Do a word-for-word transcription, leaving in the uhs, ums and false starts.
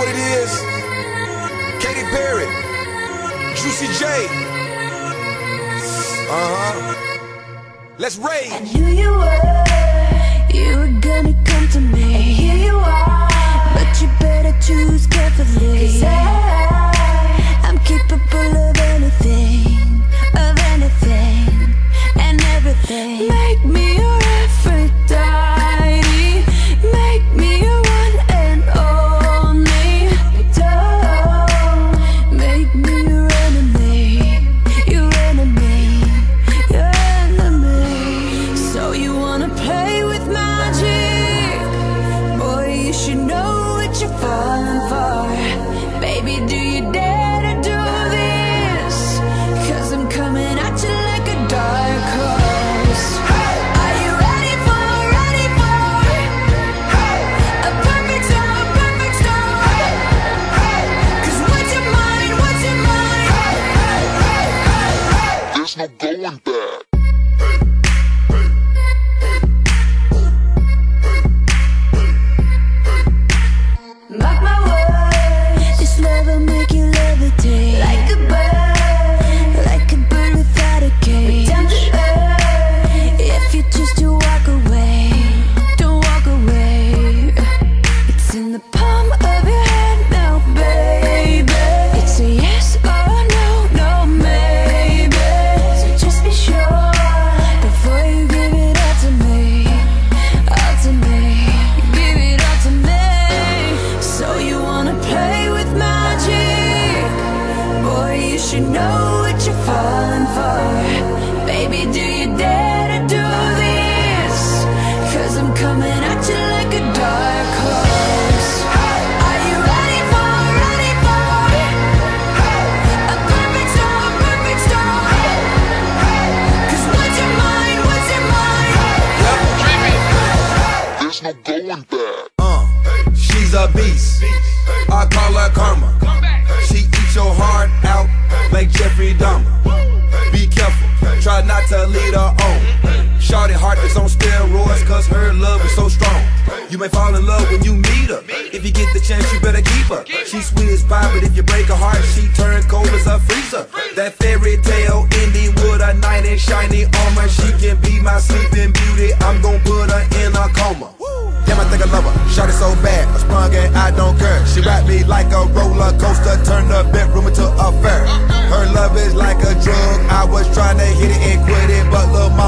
it is? Katy Perry, Juicy J. Uh-huh. Let's rage. I knew you were, you were gonna come to me, and here you are, but you better choose carefully. 'Cause I, I'm capable of anything, of anything, and everything. Make me your Aphrodite, make me your one and only. Don't make me your enemy, your enemy, your enemy. So you wanna play with magic? Boy, you should know what you're falling for. Baby, do you dare to do this? 'Cause I'm coming at you like a dark horse. Are you ready for, ready for a perfect storm, perfect storm? 'Cause what's your mind, what's your mind? There's no going back. Mark my words, this love will make you levitate like a bird, like a bird without a cage. Down to earth, if you choose to walk away, don't walk away. It's in the palm of your hand now, baby. It's a yes or no, no maybe. So just be sure before you give it all to me, all to me. Give it all to me. So you wanna play with magic? Boy, you should know what you're falling for. Baby, do you dare to do this? 'Cause I'm coming at you like a dark horse. Are you ready for, ready for a perfect storm, perfect storm? 'Cause what's your mind, what's your mind? There's no going back. Uh, she's a beast. I call her karma. She eats your heart out like Jeffrey Dahmer. Be careful, try not to lead her on. Shorty heart is on steroids, 'cause her love is so strong. You may fall in love when you meet her. If you get the chance, you better keep her. She's sweet as pie, but if you break her heart, she turns cold as a freezer. That fairy tale ending with a knight in shiny armor. She can be my sleeping beauty. I'm gon' put her in a coma. Damn, I think I love her. Shot it so bad, I sprung and I don't care. She ride me like a roller coaster, turn the bedroom into a fair. Her love is like a drug. I was trying to hit it and quit it, but little